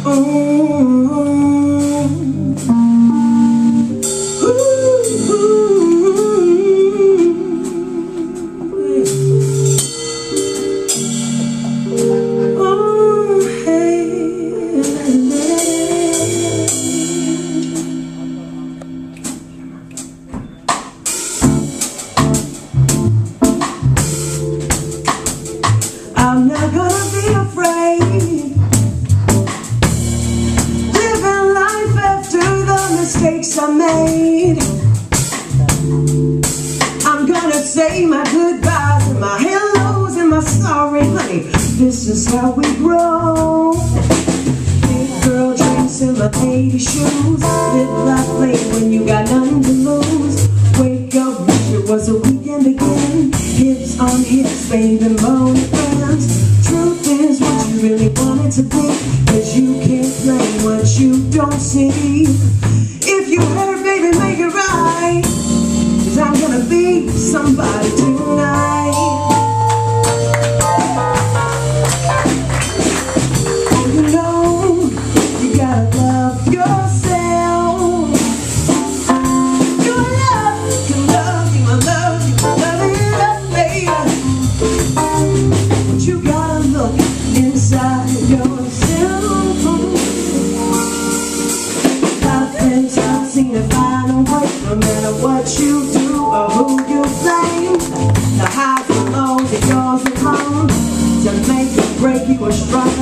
I'm not gonna be afraid, living life after the mistakes I made. I'm gonna say my goodbyes and my hellos and my sorry, honey. This is how we grow. Big girl drinks in my 80 shoes, live life late when you got nothing to lose. Wake up, wish it was a weekend again. Hips on hips, baby, bone friends. Truth is what you really want it to be, but you can't play what you don't see. If you hurt, baby, make it right, 'cause I'm gonna be somebody tonight. Oh, you know, you gotta love yourself. You love, you love, you love, you love it up, baby. But you gotta look inside yourself. I've seen it find a way, no matter what you do or who you blame. The highs and lows, it goes alone. To make or break you, are strong